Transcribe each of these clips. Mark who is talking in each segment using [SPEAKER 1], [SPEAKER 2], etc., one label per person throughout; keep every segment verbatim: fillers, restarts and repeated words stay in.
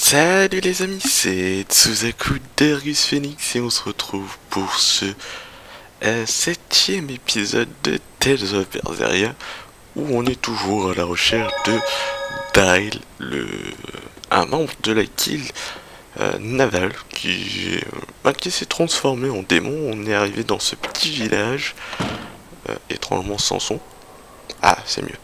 [SPEAKER 1] Salut les amis, c'est Tsuzaku Darius Phoenix et on se retrouve pour ce euh, septième épisode de Tales of Berseria où on est toujours à la recherche de Dyle, le, un membre de la guilde euh, navale qui, euh, bah, qui s'est transformé en démon. On est arrivé dans ce petit village, euh, étrangement sans son. Ah, c'est mieux.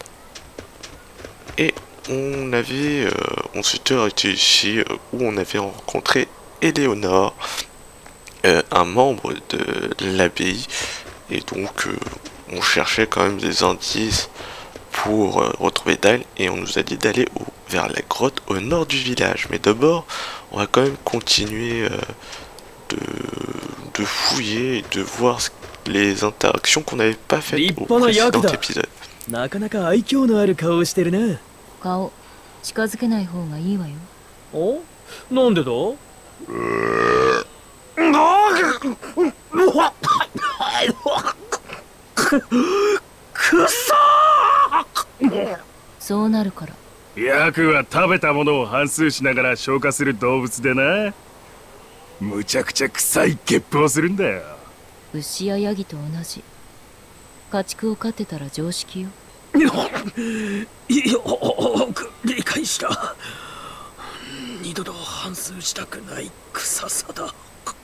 [SPEAKER 1] Et on avait, euh, on s'était arrêté ici euh, où on avait rencontré Éléonore, euh, un membre de l'abbaye, et donc euh, on cherchait quand même des indices pour euh, retrouver Dyle, et on nous a dit d'aller vers la grotte au nord du village. Mais d'abord, on va quand même continuer euh, de, de fouiller et de voir les interactions qu'on n'avait pas faites au précédent épisode.
[SPEAKER 2] なかなか愛嬌のある顔をしてるね。
[SPEAKER 3] 顔近づけない方がいいわよ。
[SPEAKER 2] お？なんでだ？くそー！
[SPEAKER 3] そうなるから。
[SPEAKER 4] ヤクは食べたものを反芻しながら消化する動物でな。むちゃくちゃ臭いゲップをするんだよ。
[SPEAKER 3] 牛やヤギと同じ。家畜を飼ってたら常識よ。
[SPEAKER 2] よく理解した。二度と反芻したくない臭さだ。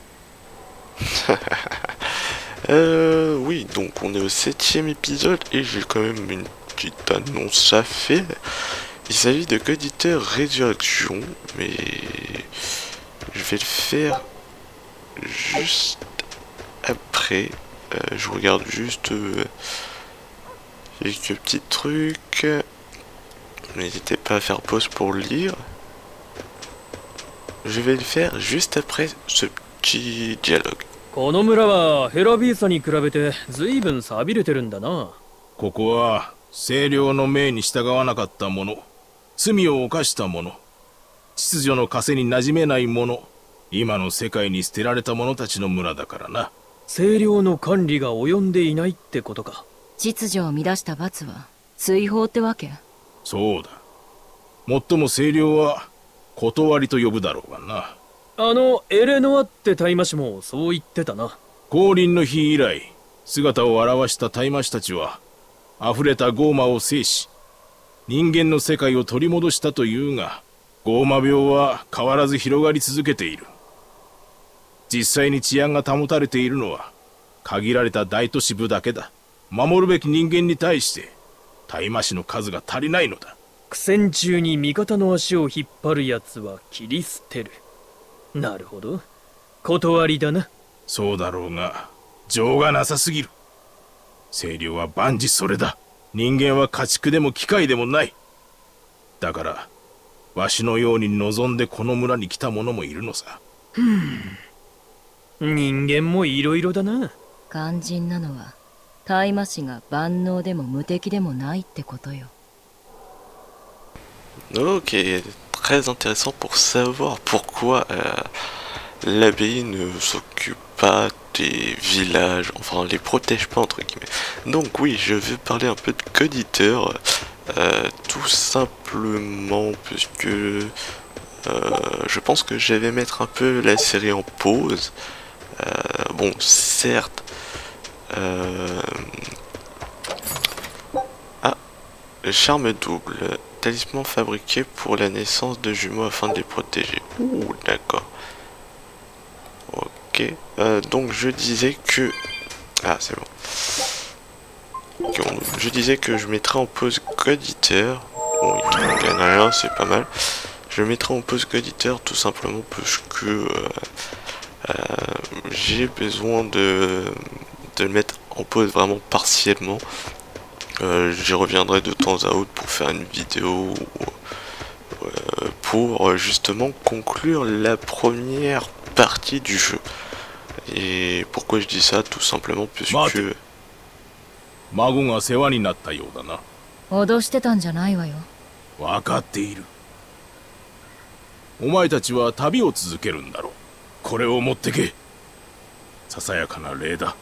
[SPEAKER 1] euh, oui, donc on est au septième épisode et j'ai quand même une petite annonce à faire. Il s'agit de Coditeur Résurrection, mais je vais le faire juste après. Euh, je regarde juste euh, quelques petits trucs. N'hésitez pas à faire pause pour lire. Je vais le faire juste après ce petit dialogue.
[SPEAKER 2] この村はヘラビーサに比べて随分寂れてるんだな。
[SPEAKER 5] ここは清涼の命に従わなかった者、罪を犯した者、秩序の枷に馴染めない者、今の世界に捨てられた者たちの村だからな。
[SPEAKER 2] 清涼の管理が及んでいないってことか。
[SPEAKER 3] 秩序を乱した罰は追放ってわけ？
[SPEAKER 5] そうだ。もっとも清涼は断りと呼ぶだろうがな。
[SPEAKER 2] あのエレノアって大魔師もそう言ってたな。
[SPEAKER 5] 降臨の日以来、姿を現した大魔師たちは溢れたゴーマを制し、人間の世界を取り戻したというが、ゴーマ病は変わらず広がり続けている。実際に治安が保たれているのは限られた大都市部だけだ。守るべき人間に対して大魔師の数が足りないのだ。
[SPEAKER 2] 苦戦中に味方の足を引っ張るやつは切り捨てる。なるほど。断りだな。
[SPEAKER 5] そうだろうが情がなさすぎる。清涼は万事それだ。人間は家畜でも機械でもない。だからわしのように望んでこの村に来た者もいるのさ。
[SPEAKER 2] ふん。人間もいろいろだな。
[SPEAKER 3] 肝心なのは大魔師が万能でも無敵でもないってことよ。
[SPEAKER 1] Ok, très intéressant pour savoir pourquoi euh, l'abbaye ne s'occupe pas des villages, enfin les protège pas entre guillemets. Donc oui, je vais parler un peu de Coditeur, euh, tout simplement puisque euh, je pense que je vais mettre un peu la série en pause. Euh, bon, certes, euh... ah, le charme double, talisman fabriqué pour la naissance de jumeaux afin de les protéger. Ouh, d'accord. Ok, euh, donc je disais que... Ah, c'est bon. Okay, bon. Je disais que je mettrais en pause Coditeur. Bon, il ne gagne rien, c'est pas mal. Je mettrai en pause Coditeur tout simplement parce que... Euh, Euh, j'ai besoin de, de le mettre en pause vraiment partiellement. Euh, J'y reviendrai de temps à autre pour faire une vidéo euh, pour justement conclure la première partie du jeu. Et pourquoi je dis ça? Tout simplement puisque...
[SPEAKER 5] 孫が世話になったようだな。
[SPEAKER 3] 脅してたんじゃないわよ。
[SPEAKER 5] わかっている。お前たちは旅を続けるんだろう。これを持ってけ。ささやかな礼だ。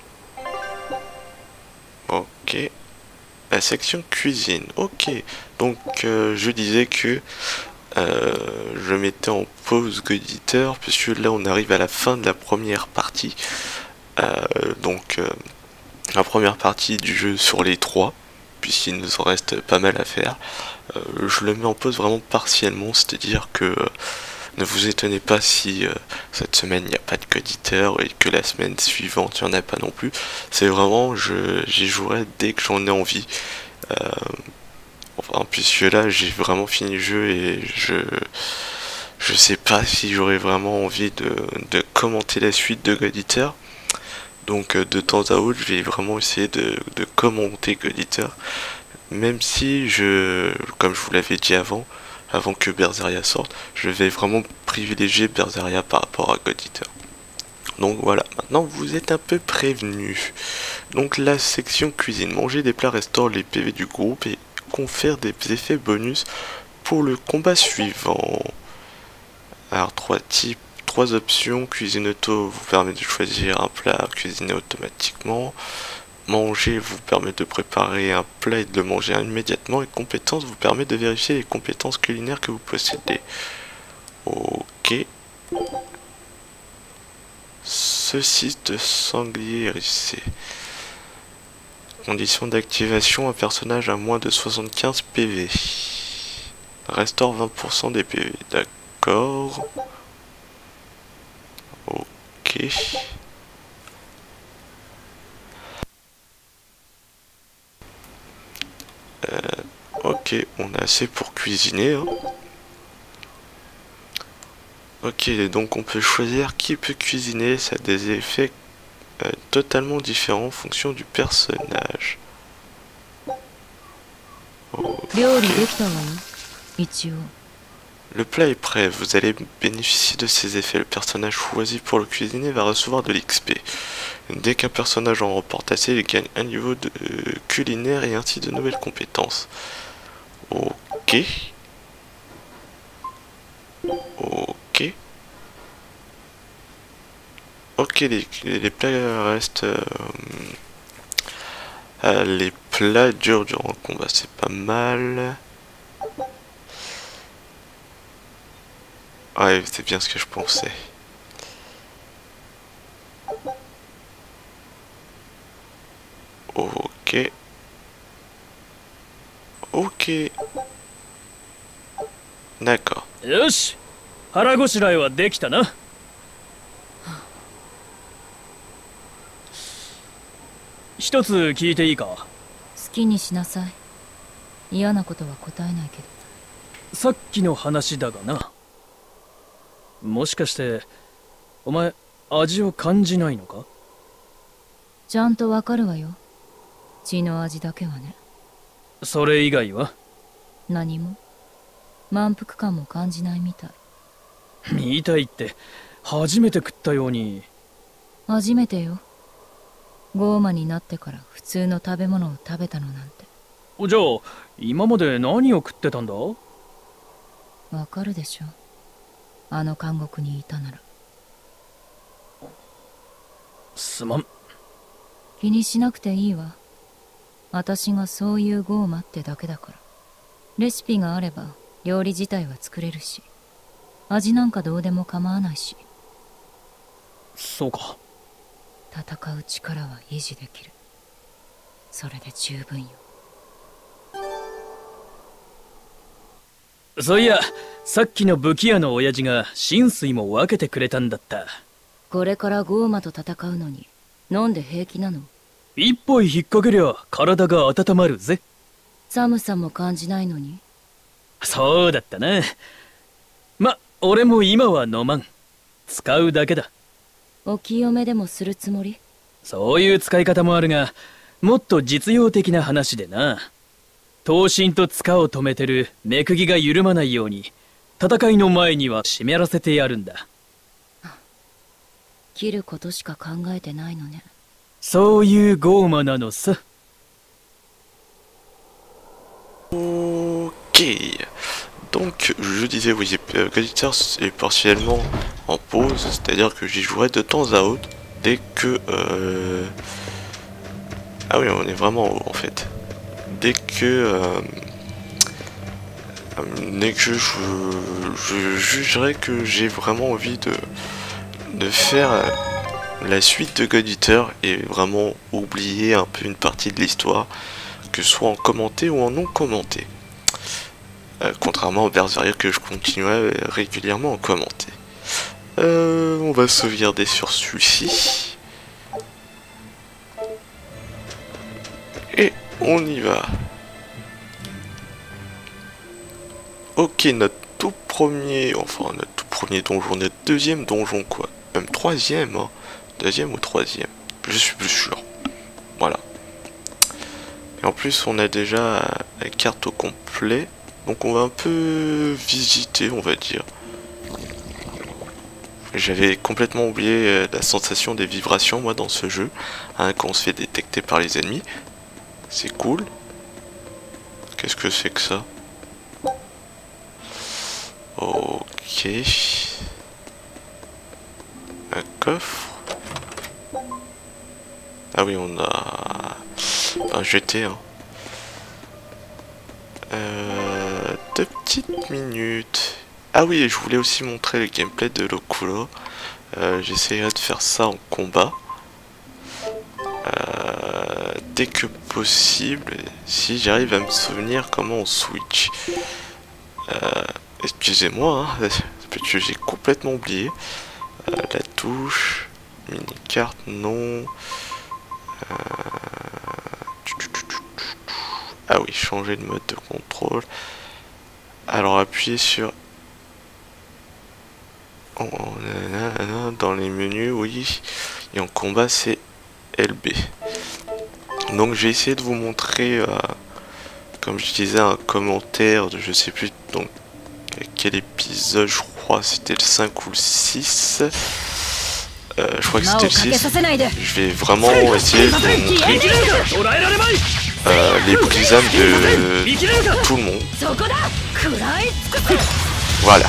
[SPEAKER 1] Ok. La section cuisine. Ok. Donc euh, je disais que euh, je mettais en pause God Eater, puisque là on arrive à la fin de la première partie. Euh, donc euh, la première partie du jeu sur les trois, puisqu'il nous en reste pas mal à faire. Euh, je le mets en pause vraiment partiellement, c'est-à-dire que euh, ne vous étonnez pas si euh, cette semaine il n'y a pas de God Eater et que la semaine suivante il n'y en a pas non plus. C'est vraiment, je j'y jouerai dès que j'en ai envie. Euh, enfin, puisque là j'ai vraiment fini le jeu et je je sais pas si j'aurais vraiment envie de, de commenter la suite de God Eater. Donc euh, de temps à autre je vais vraiment essayer de, de commenter God Eater. Même si je, comme je vous l'avais dit avant, avant que Berseria sorte, je vais vraiment privilégier Berseria par rapport à God Eater. Donc voilà, maintenant vous êtes un peu prévenus. Donc la section cuisine, manger des plats restaure les P V du groupe et confère des effets bonus pour le combat suivant. Alors trois types, trois options, cuisine auto vous permet de choisir un plat cuisiné automatiquement. Manger vous permet de préparer un plat et de le manger immédiatement, et compétences vous permet de vérifier les compétences culinaires que vous possédez. Ok. Saucisse de sanglier hérissé. Condition d'activation, un personnage à moins de soixante-quinze P V. Restaure vingt pour cent des P V. D'accord. Ok. Euh, ok, on a assez pour cuisiner. Hein. Ok, donc on peut choisir qui peut cuisiner. Ça a des effets euh, totalement différents en fonction du personnage. Okay. Le plat est prêt, vous allez bénéficier de ces effets. Le personnage choisi pour le cuisiner va recevoir de l'X P. Dès qu'un personnage en remporte assez, il gagne un niveau de euh, culinaire et ainsi de nouvelles compétences. Ok. Ok. Ok, les, les plats restent... Euh, euh, les plats durs durant le combat, c'est pas mal. Ouais, c'est bien ce que je pensais. Ok. Ok. D'accord.
[SPEAKER 2] Yoshi, 腹ごしらえはできたな。一つ聞いていいか。好
[SPEAKER 3] きにしなさい。嫌なことは答えないけど。
[SPEAKER 2] さっきの話だがな。もしかしてお前味を感じないのか。
[SPEAKER 3] ちゃんとわかるわよ。血の味だけはね。
[SPEAKER 2] それ以外は
[SPEAKER 3] 何も。満腹感も感じないみたい。
[SPEAKER 2] みたいって初めて食ったように。
[SPEAKER 3] 初めてよ。ゴーマになってから普通の食べ物を食べたのなんて。
[SPEAKER 2] じゃあ今まで何を食ってたんだ。わ
[SPEAKER 3] かるでしょ。あの監獄にいたなら。
[SPEAKER 2] すまん。
[SPEAKER 3] 気にしなくていいわ。私がそういうゴーマってだけだから。レシピがあれば料理自体は作れるし、味なんかどうでも構わないし。
[SPEAKER 2] そうか。
[SPEAKER 3] 戦う力は維持できる。それで十分よ。
[SPEAKER 2] そういや、さっきの武器屋の親父が神水も分けてくれたんだった。
[SPEAKER 3] これからゴーマと戦うのに飲んで平気なの？
[SPEAKER 2] 一杯引っ掛けりゃ体が温まるぜ。
[SPEAKER 3] 寒さも感じないのに。
[SPEAKER 2] そうだったな。ま、俺も今は飲まん。使うだけだ。
[SPEAKER 3] お清めでもするつもり？
[SPEAKER 2] そういう使い方もあるが、もっと実用的な話でな。刀身と塚を止めてる目釘が緩まないように、戦いの前には湿らせてやるんだ。
[SPEAKER 3] 切ることしか考えてないのね。
[SPEAKER 2] そういうゴーマなのさ。
[SPEAKER 1] Ok. Donc, je disais, oui, God Eater est partiellement en pause, c'est-à-dire que j'y jouerai de temps à autre, dès que... Euh... Ah oui, on est vraiment en haut, en fait. Dès que... Euh... Dès que je, je, je jugerai que j'ai vraiment envie de, de faire la suite de God Eater et vraiment oublier un peu une partie de l'histoire, que ce soit en commenté ou en non commenté. Euh, contrairement au Berserk que je continuerai régulièrement en commenté. Euh, on va sauvegarder sur celui-ci. Et on y va. Ok, notre tout premier, enfin notre tout premier donjon, notre deuxième donjon quoi. Même troisième, hein. Deuxième ou troisième. Je suis plus sûr. Voilà. Et en plus on a déjà la carte au complet. Donc on va un peu visiter, on va dire. J'avais complètement oublié la sensation des vibrations, moi, dans ce jeu. Hein, quand on se fait détecter par les ennemis. C'est cool. Qu'est-ce que c'est que ça? Ok. Un coffre. Ah oui, on a un G T. Hein. Euh, deux petites minutes. Ah oui, je voulais aussi montrer le gameplay de Loculo. Euh, J'essaierai de faire ça en combat. Euh, dès que possible, si j'arrive à me souvenir comment on switch. Euh, Excusez-moi, hein, parce que j'ai complètement oublié. Euh, la touche, mini-carte, non. Euh... Ah oui, changer de mode de contrôle. Alors appuyez sur... Oh, dans les menus, oui. Et en combat, c'est L B. Donc j'ai essayé de vous montrer, euh, comme je disais, un commentaire de je sais plus donc quel épisode, je crois c'était le cinq ou le six. Euh, je crois que c'était le six. Je vais vraiment essayer de vous montrer euh, les brisames de tout le monde. Voilà.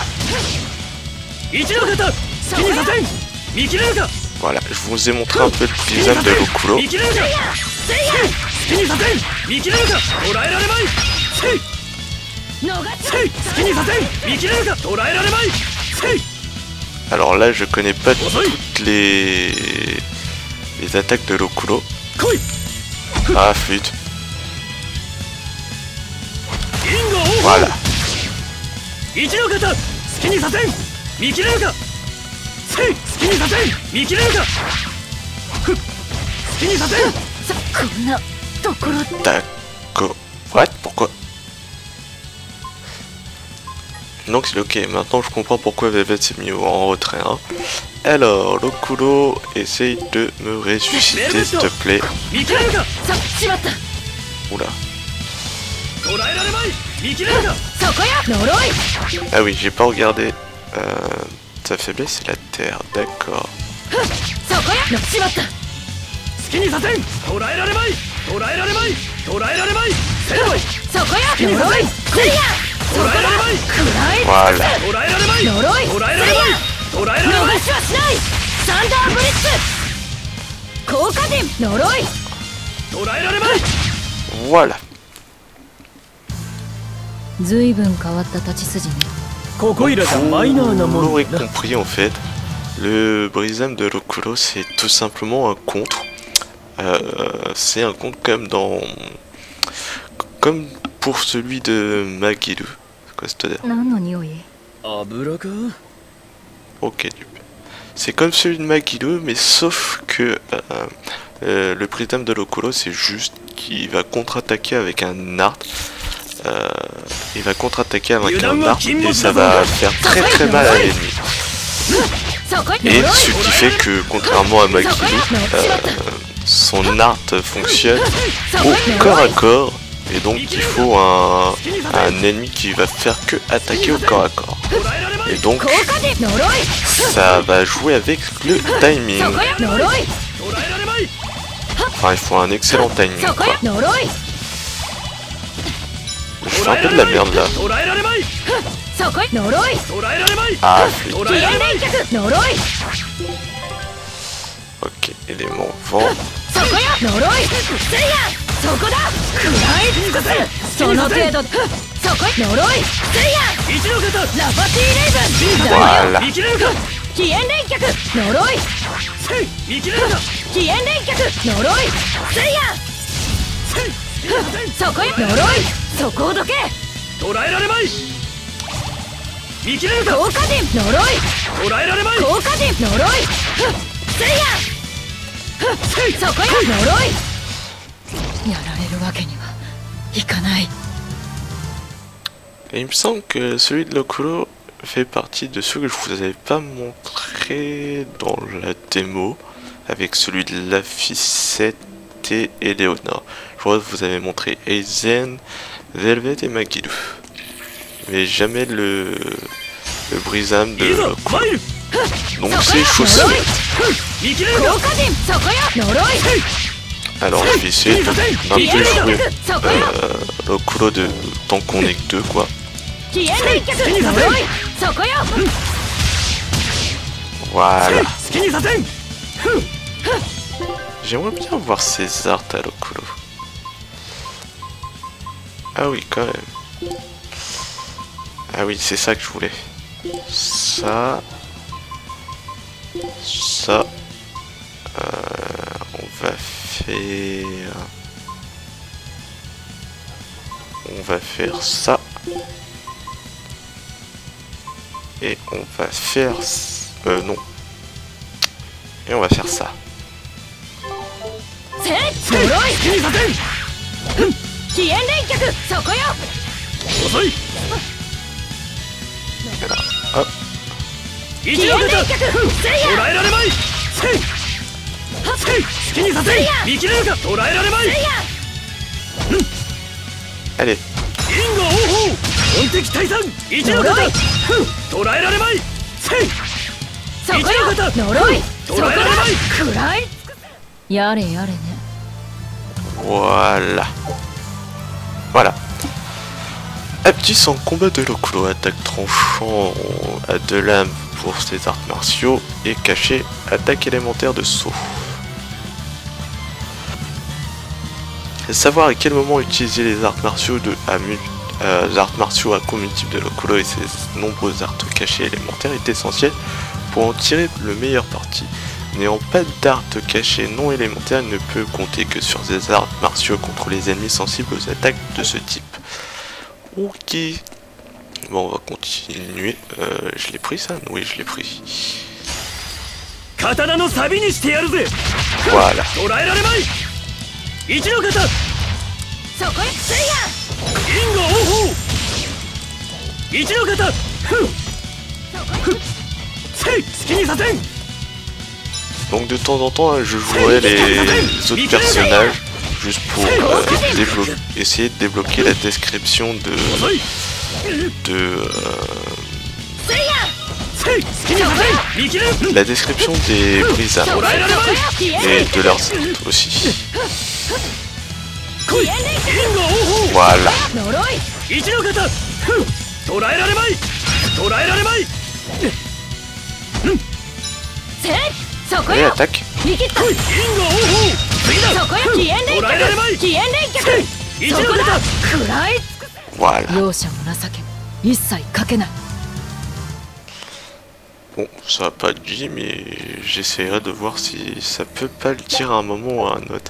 [SPEAKER 1] Voilà, je vous ai montré un peu le brisame de Loculo. Alors là, je connais pas toutes les, les attaques de Loculo. Ah, flûte. Voilà. D'accord. What? Pourquoi? Donc c'est ok, maintenant je comprends pourquoi Velvet s'est mis en retrait. Hein. Alors, Loculo, essaye de me ressusciter s'il te plaît. Oula. Ah oui, j'ai pas regardé. Euh, sa faiblesse c'est la terre, d'accord. Voilà. Voilà. Vous l'aurez compris en fait, le brisame de Loculo c'est tout simplement un contre. Euh, c'est un contre comme dans... Comme pour celui de Magiru. C'est quoi c'est-à-dire? Ok, c'est comme celui de Magiru, mais sauf que euh, euh, le brisame de Loculo c'est juste qu'il va contre-attaquer avec un art. Euh, il va contre-attaquer avec un arc et ça va faire très très mal à l'ennemi. Et ce qui fait que contrairement à Magiru, euh, son art fonctionne au corps à corps et donc il faut un, un ennemi qui va faire que attaquer au corps à corps. Et donc ça va jouer avec le timing. Enfin il faut un excellent timing quoi. Je fais un peu de la merde là. Ah, flûte. Ok, élément vent.
[SPEAKER 3] そこ呪いせいや
[SPEAKER 2] 一の型
[SPEAKER 3] ラファティレイブン
[SPEAKER 1] Voilà.
[SPEAKER 2] 見切れるか
[SPEAKER 3] 起源連脚呪い
[SPEAKER 2] せい見切れるか
[SPEAKER 3] 起源連脚呪いせいやそこよ呪いそこをどけ
[SPEAKER 2] 捕らえられまい見切れるか
[SPEAKER 3] 効果陣呪い
[SPEAKER 2] 捕らえられまい
[SPEAKER 3] 効果陣呪いせいやそこよ呪いやられるわけにはいかない。
[SPEAKER 1] Et il me semble que celui de Loculo fait partie de ceux que je vous avais pas montré dans la démo avec celui de la Ficette et Eleonore. Je crois que vous avez montré Aizen, Velvet et Magilu, mais jamais le, le brisame de Loculo. Donc c'est chaussé. Alors je vais essayer d'un peu jouer euh, Loculo de tant qu'on est que deux quoi. Voilà. J'aimerais bien voir ses arts à Loculo. Ah oui quand même. Ah oui c'est ça que je voulais. Ça. Ça. Euh, on va faire... On va faire ça. Et on va faire... Euh, non. Et on va faire ça. Voilà. Hop. Allez. Voilà. Voilà. Aptis en combat de Loculo, attaque tranchant à deux lames pour ses arts martiaux et caché, attaque élémentaire de saut. Savoir à quel moment utiliser les arts martiaux de à, euh, les arts martiaux à coups multiples de Loculo et ses nombreux arts cachés élémentaires est essentiel pour en tirer le meilleur parti. N'ayant pas d'arts cachés non élémentaires, il ne peut compter que sur des arts martiaux contre les ennemis sensibles aux attaques de ce type. Ok. Bon, on va continuer. Euh, je l'ai pris ça? Oui, je l'ai pris. Voilà. Donc de temps en temps, je jouerai les autres personnages juste pour euh, essayer de débloquer la description de de euh, la description des brisames et de leurs arts aussi. Voilà. Allez, attaque. Voilà. Bon, ça va pas être dit, mais j'essaierai de voir si ça peut pas le dire à un moment ou à un autre.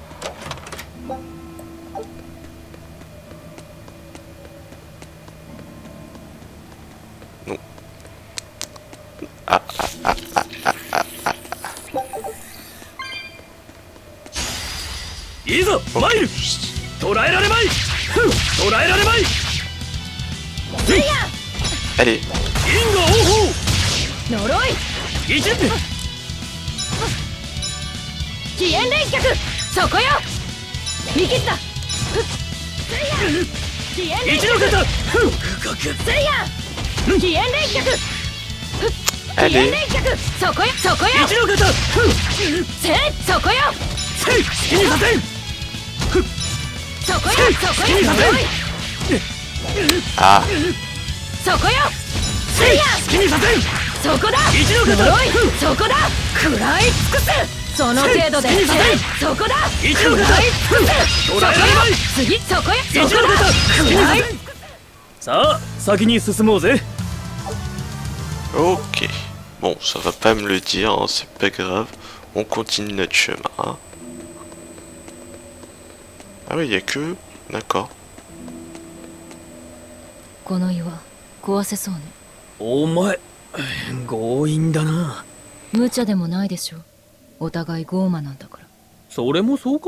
[SPEAKER 1] Non. Ah, ah, ah, ah, ah, ah, ah. Okay. Allez. Allez. Ah.
[SPEAKER 2] さあ先に進もうぜ。
[SPEAKER 1] Ok. Bon, ça va pas me le dire, hein, c'est pas grave. On continue notre chemin. Hein. Ah oui, il y a que... D'accord.
[SPEAKER 3] この岩壊せそうね。
[SPEAKER 2] お前強引だな。
[SPEAKER 3] 無茶でもないでしょ。お互いゴーマなんだから。
[SPEAKER 2] それもそうか。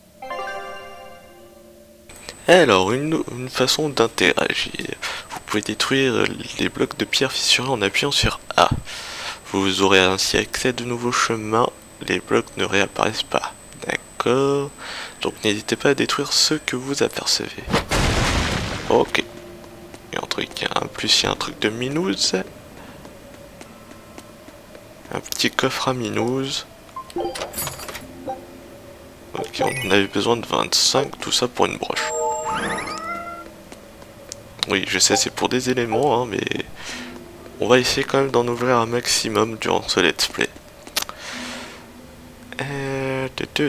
[SPEAKER 1] Alors, une, une façon d'interagir. Vous pouvez détruire les blocs de pierre fissurés en appuyant sur A. Vous aurez ainsi accès à de nouveaux chemins. Les blocs ne réapparaissent pas. D'accord. Donc n'hésitez pas à détruire ceux que vous apercevez. Ok. Il y a un truc, en plus il y a un truc de minouze. Un petit coffre à minouze. Ok, on avait besoin de vingt-cinq, tout ça pour une broche. Oui, je sais, c'est pour des éléments, hein, mais on va essayer quand même d'en ouvrir un maximum durant ce let's play. Euh...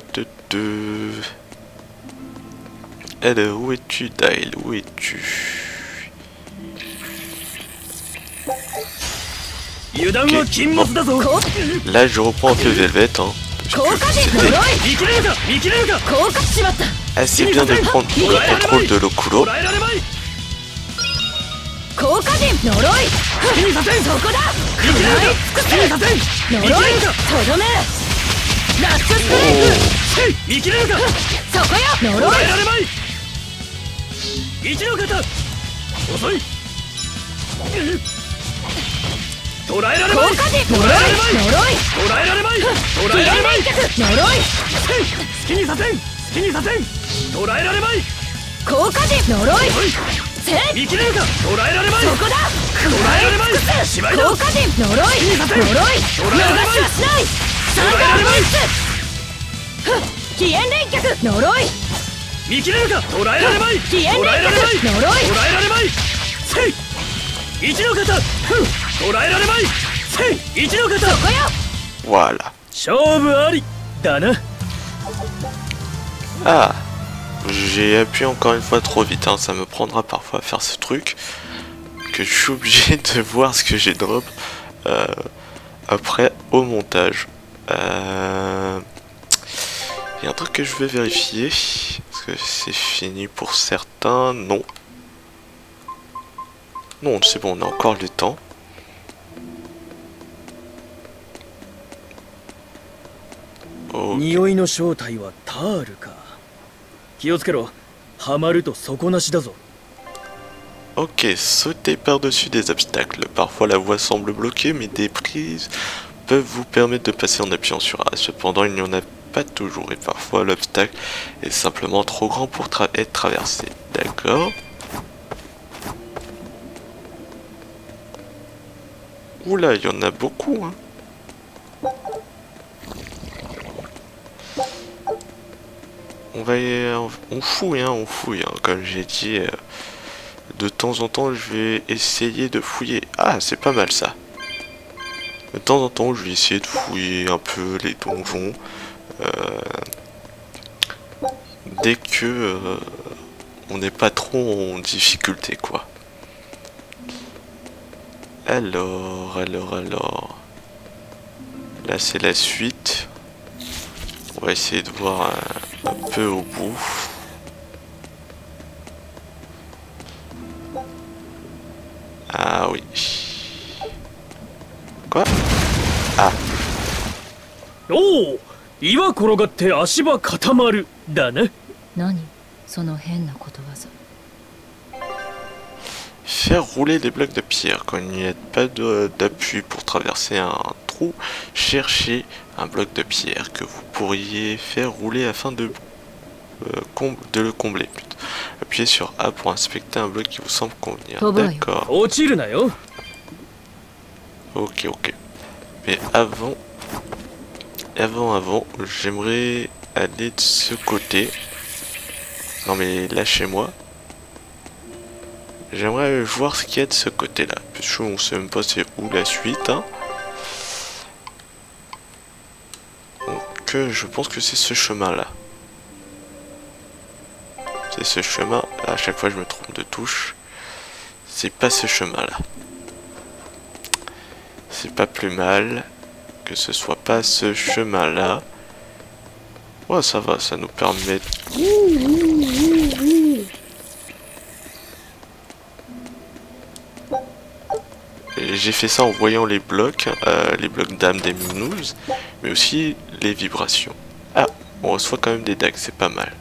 [SPEAKER 1] Alors, où es-tu, Dyle? Où es-tu? Okay. Bon. Là, je reprends un peu Velvet, hein. Assez bien de prendre le contrôle de l'Okuro. Voilà. Ah, j'ai appuyé encore une fois trop vite, hein. Ça me prendra parfois à faire ce truc que je suis obligé de voir ce que j'ai drop euh, après au montage. Euh... Il y a un truc que je vais vérifier. Est-ce que c'est fini pour certains? Non. Non, c'est bon, on a encore le temps.
[SPEAKER 2] Okay.
[SPEAKER 1] Ok, sauter par-dessus des obstacles. Parfois la voie semble bloquée, mais des prises peuvent vous permettre de passer en appuyant sur A. Cependant, il n'y en a pas toujours, et parfois l'obstacle est simplement trop grand pour tra être traversé. D'accord. Oula, il y en a beaucoup, hein. On va y... on fouille, hein, on fouille, hein. Comme j'ai dit, euh, de temps en temps, je vais essayer de fouiller. Ah, c'est pas mal ça. De temps en temps, je vais essayer de fouiller un peu les donjons. Euh, dès que euh, on n'est pas trop en difficulté, quoi. Alors, alors, alors... Là, c'est la suite. On va essayer de voir un, un peu au bout. Ah oui. Quoi? Ah.
[SPEAKER 2] Oh! 岩転がって足場固まるだね。
[SPEAKER 3] 何その変なことわざ。
[SPEAKER 1] Faire rouler des blocs de pierre quand il n'y a pas d'appui pour traverser un trou. Cherchez un bloc de pierre que vous pourriez faire rouler afin de, euh, de le combler. Appuyez sur A pour inspecter un bloc qui vous semble convenir. D'accord. Ok, ok. Mais avant, avant, avant, j'aimerais aller de ce côté. Non mais lâchez-moi. J'aimerais voir ce qu'il y a de ce côté-là. Parce qu'on sait même pas c'est où la suite. Hein. Donc je pense que c'est ce chemin-là. C'est ce chemin. À chaque fois je me trompe de touche. c'est pas ce chemin-là. C'est pas plus mal que ce soit pas ce chemin-là. Ouais, ça va, ça nous permet... J'ai fait ça en voyant les blocs, euh, les blocs d'âme des Minous, mais aussi les vibrations. Ah, on reçoit quand même des dagues, c'est pas mal.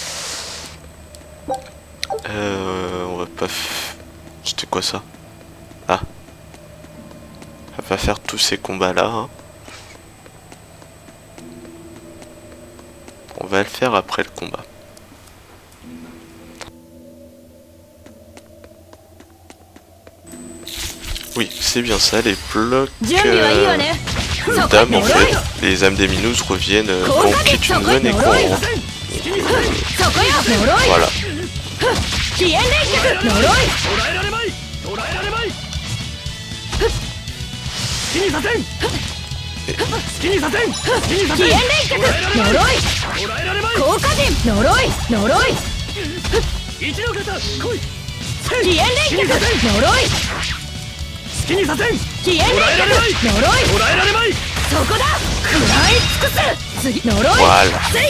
[SPEAKER 1] Euh, on va pas... C'était quoi ça? Ah. On va pas faire tous ces combats-là. Hein. On va le faire après le combat. Oui, c'est bien ça, les blocs euh, d'âme en fait. Les âmes des Minous reviennent euh, quand on quitte une zone et qu'on rentre. Voilà. Voilà.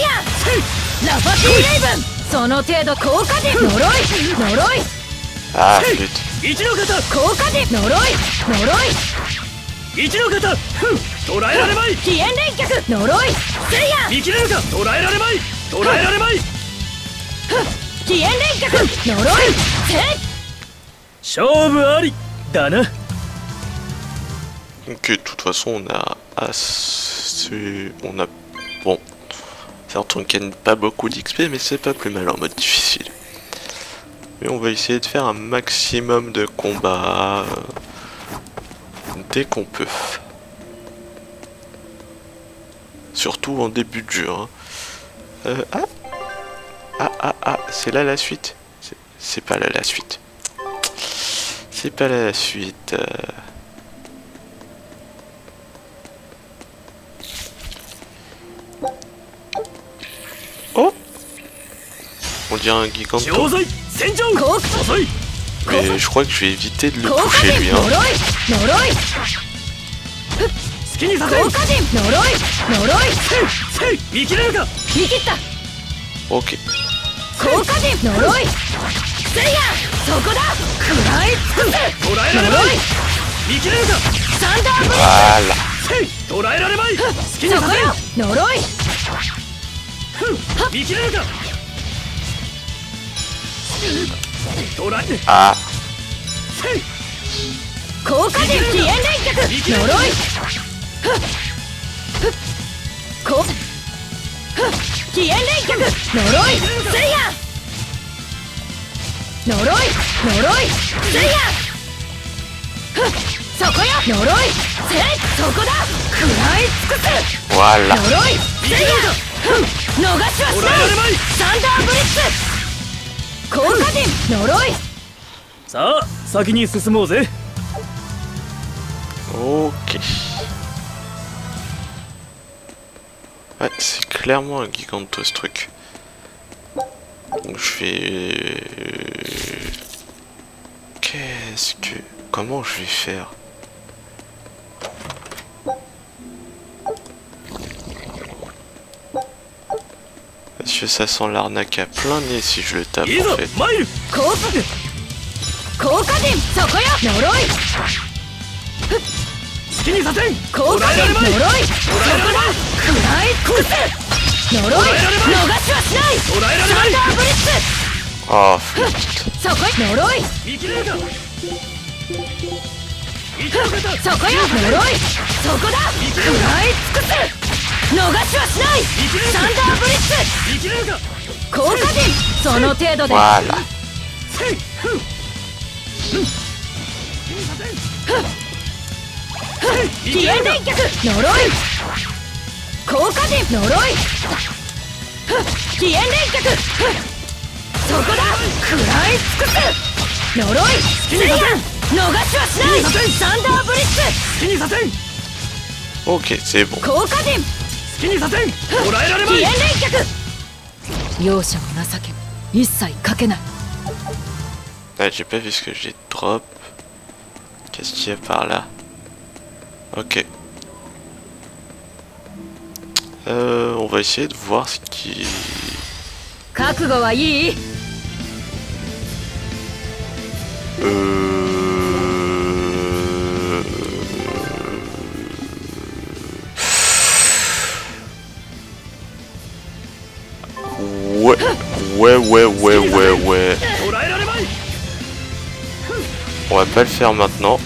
[SPEAKER 1] Ah, flûte. Ok, de toute façon, on a assez... On a... Bon... Certes, on ne gagne pas beaucoup d'X P, mais c'est pas plus mal en mode difficile. Mais on va essayer de faire un maximum de combats... Euh, dès qu'on peut. Surtout en début de jeu. Hein. Euh, ah Ah, ah, ah, c'est là la suite. C'est pas là la suite. C'est pas là la suite. Euh... Oh! On dirait un Giganto. Mais je crois que je vais éviter de le toucher lui. Hein. Ok. Voilà. Ah. Voilà.
[SPEAKER 2] さあ先に進もうぜ。
[SPEAKER 1] Ok. Ouais, c'est clairement un Giganto ce truc. Donc je vais... Qu'est-ce que... Comment je vais faire? Parce que ça sent l'arnaque à plein nez si je le tape en fait. Oh flûte. Voilà. Ok, c'est bon.
[SPEAKER 3] 容赦も情けも一切かけない。
[SPEAKER 1] Ah, j'ai pas vu ce que j'ai drop. Qu'est-ce qu'il y a par là? Ok. Euh, on va essayer de voir ce qui... Euh... Ouais, ouais, ouais, ouais, ouais, ouais. On va pas le faire maintenant.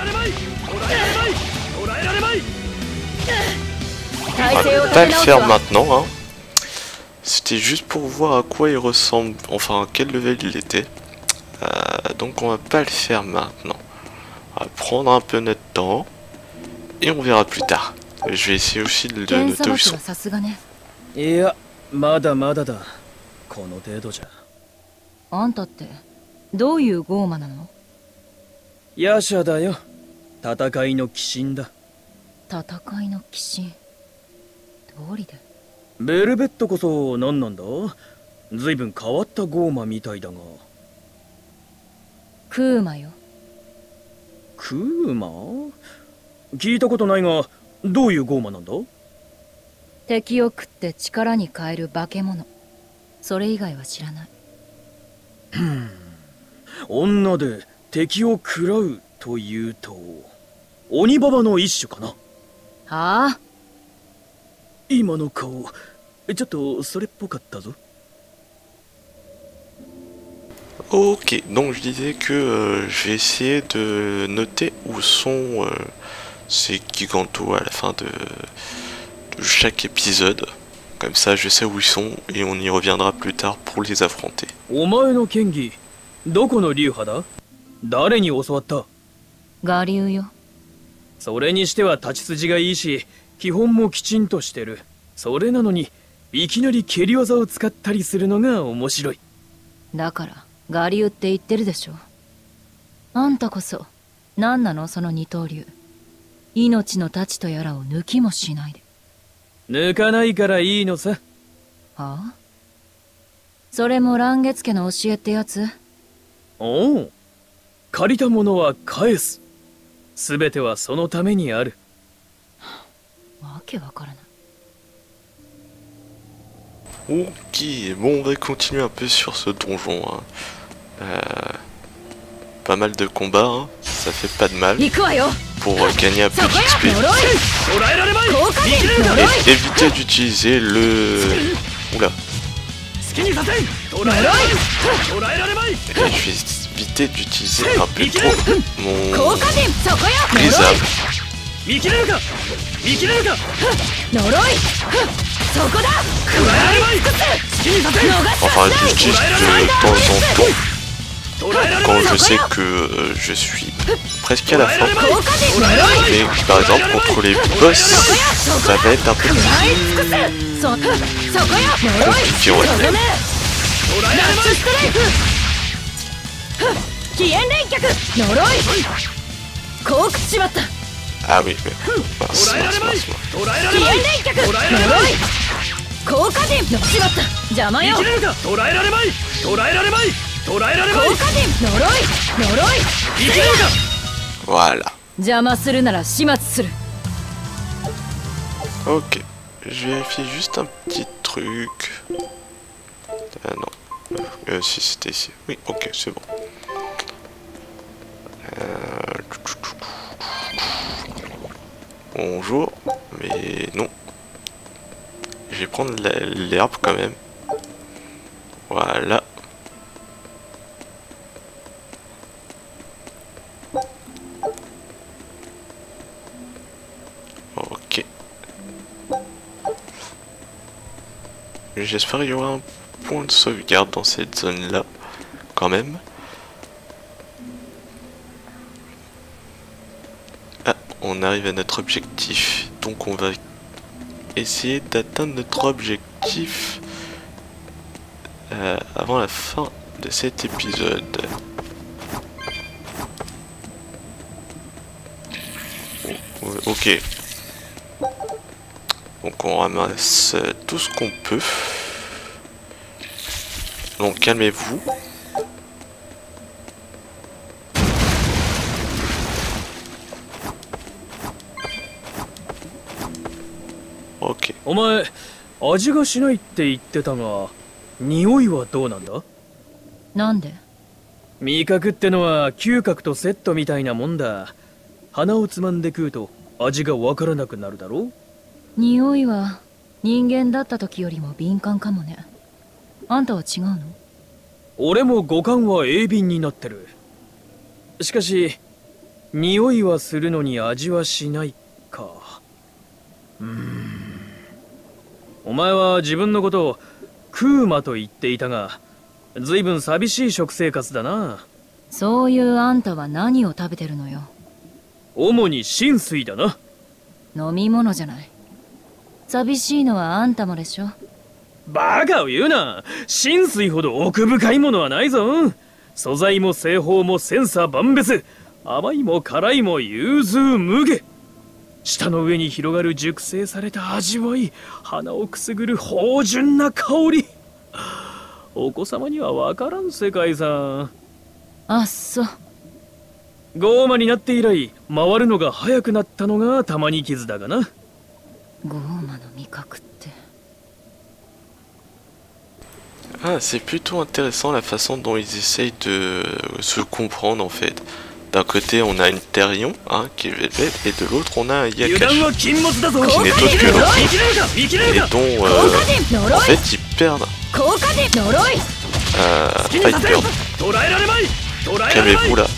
[SPEAKER 1] On va pas le faire maintenant, hein. C'était juste pour voir à quoi il ressemble, enfin à quel level il était. Euh, donc on va pas le faire maintenant. On va prendre un peu notre temps et on verra plus tard. Je vais essayer aussi de le noter où ils sont.
[SPEAKER 2] いや、まだまだだ。この程度じゃ。
[SPEAKER 3] あんたってどういうゴーマなの？
[SPEAKER 2] ヤシャだよ。戦いの鬼神だ。
[SPEAKER 3] 戦いの鬼神。通りで。
[SPEAKER 2] ベルベットこそ何なんだ？ずいぶん変わったゴーマみたいだが。
[SPEAKER 3] クーマよ。
[SPEAKER 2] クーマ？聞いたことないが、どういうゴーマなんだ？
[SPEAKER 3] 敵を食って力に変える化け物。それ以外は知らない。
[SPEAKER 2] 女で敵を食らうというと鬼ババの一種かな。は
[SPEAKER 3] あ？
[SPEAKER 2] 今の顔ちょっとそれっぽかったぞ。
[SPEAKER 1] Ok, donc je disais que euh, je vais essayer de noter où sont euh, ces gigantos à la fin de, de chaque épisode. Comme ça je sais où ils sont et on y reviendra plus tard pour les affronter.
[SPEAKER 2] お前の剣技どこの流派だ？誰に教わった？
[SPEAKER 3] 我流よ。
[SPEAKER 2] それにしては立ち筋がいいし基本もきちんとしてる。それなのにいきなり蹴り技を使ったりするのが面白い。
[SPEAKER 3] だから我流って言ってるでしょ。あんたこそ何なのその二刀流。命の太刀とやらを抜きもしないで。
[SPEAKER 2] 抜かないからいいのさ。は
[SPEAKER 3] あ？それも蘭月家の教えってやつ？
[SPEAKER 2] おお、借りたものは返す。すべてはそのためにある。
[SPEAKER 3] わけわからない。
[SPEAKER 1] Ok, bon on va continuer un peu sur ce donjon. Hein. Euh, pas mal de combats, hein. Ça fait pas de mal. Pour gagner un peu d'X P. Et éviter d'utiliser le... Oula. Et je vais éviter d'utiliser un peu trop mon brisable. Enfin, j'utilise de temps en temps quand je sais que euh, je suis presque à la fin. Mais par exemple, contre les boss, ça va être un peu plus compliqué, ouais. Ah oui, mais... Mince, mince, mince, Voilà. Ok. Je vérifie juste un petit truc. Ah non. Euh, si c'était ici. Oui, ok, c'est bon. Euh... Bonjour. Mais non. Je vais prendre l'herbe quand même. Voilà. Ok. J'espère qu'il y aura un point de sauvegarde dans cette zone-là, quand même. Ah, on arrive à notre objectif. Donc on va essayer d'atteindre notre objectif euh, avant la fin de cet épisode. Oh, ok. Donc on ramasse tout ce qu'on peut. Donc calmez-vous. Ok.
[SPEAKER 2] お前味がしないって言ってたが、匂いはどうなんだ？
[SPEAKER 3] なんで？
[SPEAKER 2] 味覚ってのは嗅覚とセットみたいなもんだ。鼻をつまんで食うと味がわからなくなるだろ？
[SPEAKER 3] 匂いは人間だった時よりも敏感かもね。あんたは違うの？
[SPEAKER 2] 俺も五感は鋭敏になってる。しかし匂いはするのに味はしないか。うーん。お前は自分のことをクーマと言っていたが、ずいぶん寂しい食生活だな。
[SPEAKER 3] そういうあんたは何を食べてるのよ。
[SPEAKER 2] 主に浸水だな。
[SPEAKER 3] 飲み物じゃない。寂しいのはあんたもでしょ。
[SPEAKER 2] バカを言うな。浸水ほど奥深いものはないぞ。素材も製法も千差万別。甘いも辛いも融通無下。舌の上に広がる熟成された味わい、鼻をくすぐる芳醇な香り。お子様には分からん世界さ。
[SPEAKER 3] あっそ。
[SPEAKER 2] ゴーマになって以来回るのが早くなったのがたまに傷だがな。
[SPEAKER 3] ゴーマの味覚って。
[SPEAKER 1] Ah, c'est plutôt intéressant la façon dont ils essayent de se comprendre en fait. D'un côté on a une Therion, hein, qui est Velvet, et de l'autre on a un Yakashi, qui n'est autre que l'autre, et dont euh, en fait ils perdent. Euh, Fighter. Calmez-vous là.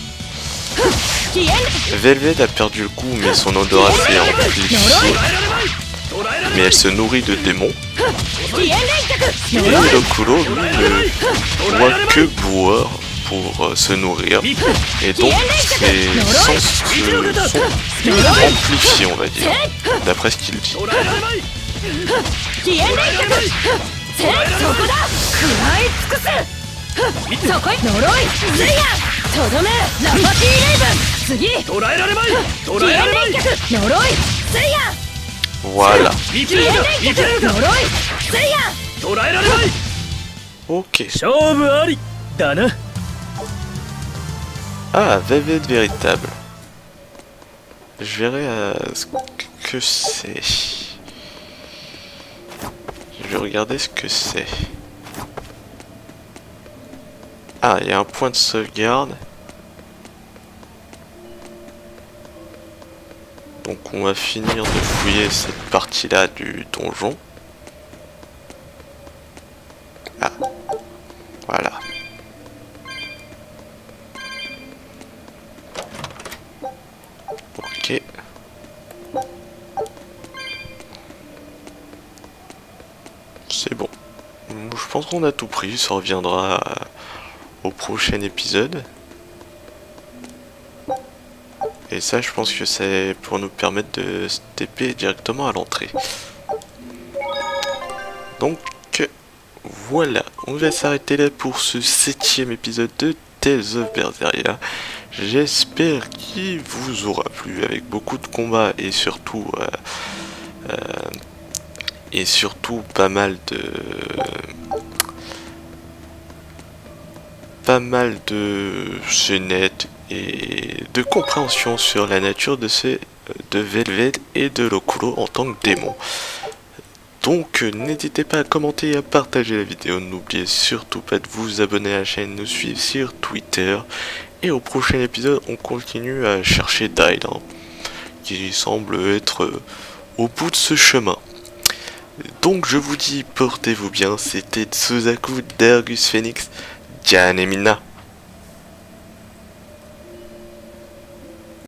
[SPEAKER 1] Velvet a perdu le goût mais son odorat s'est amplifié. Mais elle se nourrit de démons. Et Lokuro, lui, ne voit que boire pour euh, se nourrir. Et donc, ses sens euh, sont amplifiés, on va dire. D'après ce qu'il dit. Voilà. Ok. Ah, Velvet véritable. Je verrai euh, ce que c'est. Je vais regarder ce que c'est. Ah, il y a un point de sauvegarde. Donc on va finir de fouiller cette partie-là du donjon. Ah, voilà. Ok. C'est bon. Je pense qu'on a tout pris, ça reviendra au prochain épisode. Et ça, je pense que c'est pour nous permettre de se T P directement à l'entrée. Donc, voilà. On va s'arrêter là pour ce septième épisode de Tales of Berseria. J'espère qu'il vous aura plu avec beaucoup de combats et surtout... Euh, euh, et surtout pas mal de... Pas mal de scénettes et de compréhension sur la nature de ces de Velvet et de Lokuro en tant que démon. Donc n'hésitez pas à commenter et à partager la vidéo, n'oubliez surtout pas de vous abonner à la chaîne, nous suivre sur Twitter, et au prochain épisode on continue à chercher Dyle, hein, qui semble être au bout de ce chemin. Donc je vous dis portez-vous bien, c'était Tsuzaku d'Ergus Phoenix, Jan et Mina.